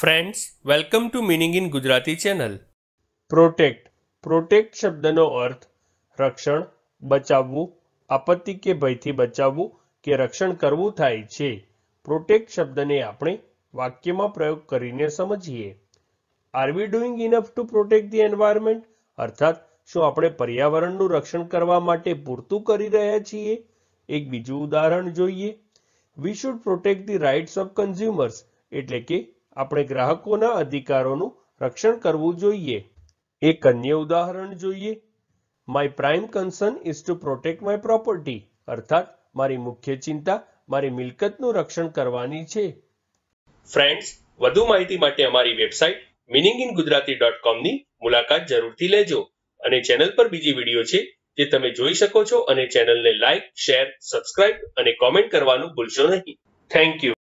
Friends, welcome to meaning in Gujarati channel. Protect શબ્દનો અર્થ રક્ષણ, બચાવવું, આપત્તિ કે ભયથી બચાવવું કે રક્ષણ કરવું થાય છે. પ્રોટેક્ટ શબ્દને આપણે વાક્યમાં પ્રયોગ કરીને સમજીએ. Are we doing enough to protect the environment? અર્થાત શું આપણે પર્યાવરણનું રક્ષણ કરવા માટે પૂરતું કરી રહ્યા છીએ? એક બીજું ઉદાહરણ જોઈએ. We should protect the rights of consumers, એટલે કે આપણે ગ્રાહકોના અધિકારોનું રક્ષણ કરવું જોઈએ. એક અન્ય ઉદાહરણ જોઈએ. My prime concern is to protect my property, અર્થાત મારી મુખ્ય ચિંતા મારી મિલકતનું રક્ષણ કરવાની છે. ફ્રેન્ડ્સ, વધુ માહિતી માટે અમારી વેબસાઇટ meaninginggujarati.com ની મુલાકાત જરૂરથી લેજો અને ચેનલ પર બીજી વિડીયો છે જે તમે જોઈ શકો છો અને ચેનલને લાઇક, શેર, સબસ્ક્રાઇબ અને કોમેન્ટ કરવાનું ભૂલશો નહીં. Thank you.